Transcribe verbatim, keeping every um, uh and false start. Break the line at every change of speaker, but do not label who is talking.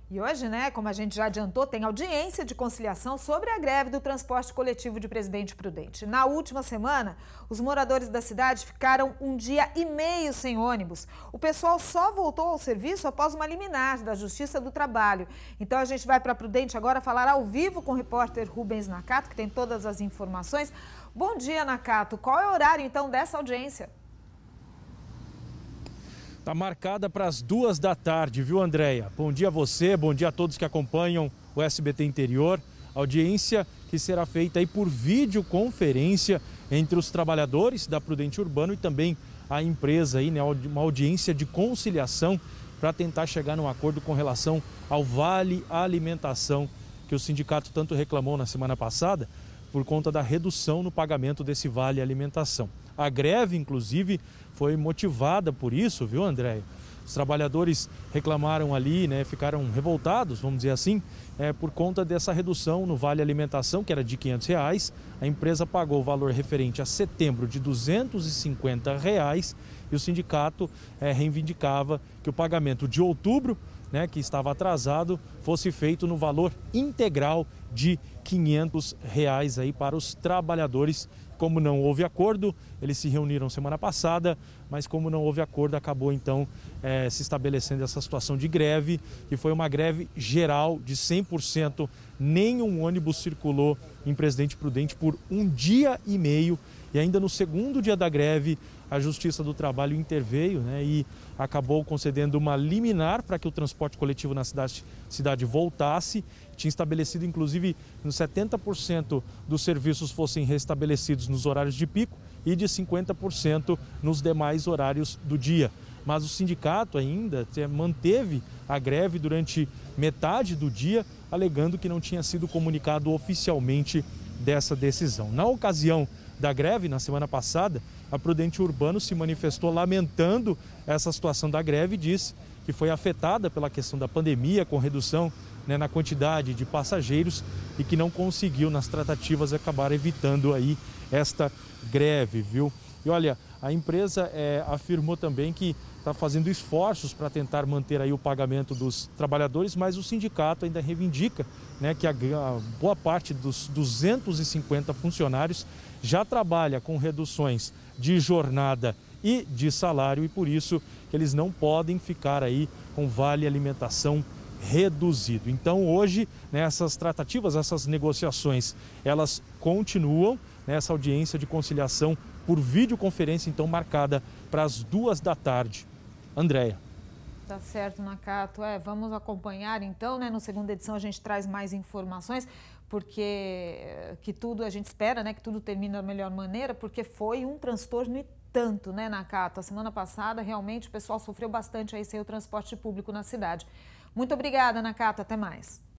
E hoje, né, como a gente já adiantou, tem audiência de conciliação sobre a greve do transporte coletivo de Presidente Prudente. Na última semana, os moradores da cidade ficaram um dia e meio sem ônibus. O pessoal só voltou ao serviço após uma liminar da Justiça do Trabalho. Então a gente vai para Prudente agora falar ao vivo com o repórter Rubens Nakato, que tem todas as informações. Bom dia, Nakato. Qual é o horário, então, dessa audiência?
Está marcada para as duas da tarde, viu, Andréia? Bom dia a você, bom dia a todos que acompanham o S B T Interior. Audiência que será feita aí por videoconferência entre os trabalhadores da Prudente Urbano e também a empresa, aí, né? Uma audiência de conciliação para tentar chegar num acordo com relação ao Vale Alimentação, que o sindicato tanto reclamou na semana passada por conta da redução no pagamento desse Vale Alimentação. A greve, inclusive, foi motivada por isso, viu, Andréia? Os trabalhadores reclamaram ali, né, ficaram revoltados, vamos dizer assim, é, por conta dessa redução no Vale Alimentação, que era de quinhentos reais. A empresa pagou o valor referente a setembro de duzentos e cinquenta reais e o sindicato é, reivindicava que o pagamento de outubro, né, que estava atrasado, fosse feito no valor integral de quinhentos reais aí para os trabalhadores. Como não houve acordo, eles se reuniram semana passada, mas como não houve acordo, acabou então é, se estabelecendo essa situação de greve, que foi uma greve geral de cem por cento. Nenhum ônibus circulou em Presidente Prudente por um dia e meio. E ainda no segundo dia da greve, a Justiça do Trabalho interveio, né, e acabou concedendo uma liminar para que o transporte coletivo na cidade, cidade voltasse. Tinha estabelecido, inclusive, nos setenta por cento dos serviços fossem restabelecidos nos horários de pico e de cinquenta por cento nos demais horários do dia. Mas o sindicato ainda manteve a greve durante metade do dia, alegando que não tinha sido comunicado oficialmente dessa decisão. Na ocasião da greve, na semana passada, a Prudente Urbano se manifestou lamentando essa situação da greve e disse que foi afetada pela questão da pandemia, com redução, né, na quantidade de passageiros, e que não conseguiu nas tratativas acabar evitando aí esta greve, viu? E olha, a empresa é, afirmou também que está fazendo esforços para tentar manter aí o pagamento dos trabalhadores, mas o sindicato ainda reivindica, né, que a, a boa parte dos duzentos e cinquenta funcionários já trabalha com reduções de jornada e de salário, e por isso eles não podem ficar aí com vale alimentação reduzido. Então hoje, né, essas tratativas, essas negociações, elas continuam, né, essa audiência de conciliação por videoconferência, então marcada para as duas da tarde. Andréia.
Tá certo, Nakato. É, vamos acompanhar então, né? No segunda edição a gente traz mais informações, porque que tudo a gente espera, né? Que tudo termine da melhor maneira, porque foi um transtorno e tanto, né, Nakato? A semana passada realmente o pessoal sofreu bastante aí sem o transporte público na cidade. Muito obrigada, Nakato. Até mais.